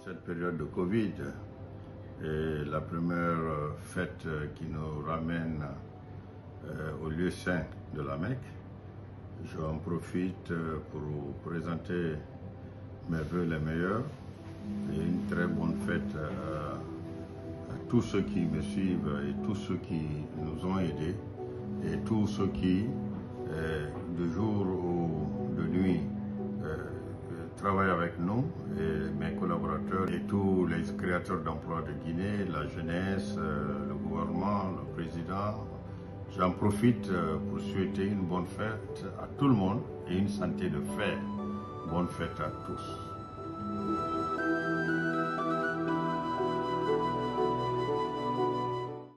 cette période de Covid est la première fête qui nous ramène au lieu saint de la Mecque. J'en profite pour vous présenter mes vœux les meilleurs et une très bonne fête à tous ceux qui me suivent et tous ceux qui nous ont aidés et tous ceux qui, de jour ou de nuit, travaillent avec nous, et mes collaborateurs et tous les créateurs d'emplois de Guinée, la jeunesse, le gouvernement, le président. J'en profite pour souhaiter une bonne fête à tout le monde et une santé de fer. Bonne fête à tous.